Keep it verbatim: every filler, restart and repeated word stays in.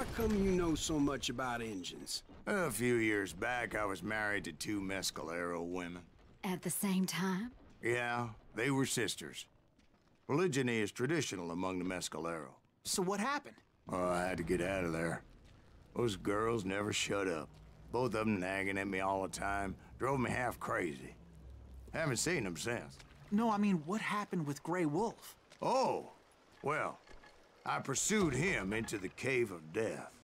how come you know so much about engines? A few years back, I was married to two Mescalero women. At the same time? Yeah, they were sisters. Polygyny is traditional among the Mescalero. So what happened? Oh, I had to get out of there. Those girls never shut up. Both of them nagging at me all the time. Drove me half crazy. Haven't seen them since. No, I mean, what happened with Grey Wolf? Oh, well, I pursued him into the Cave of Death.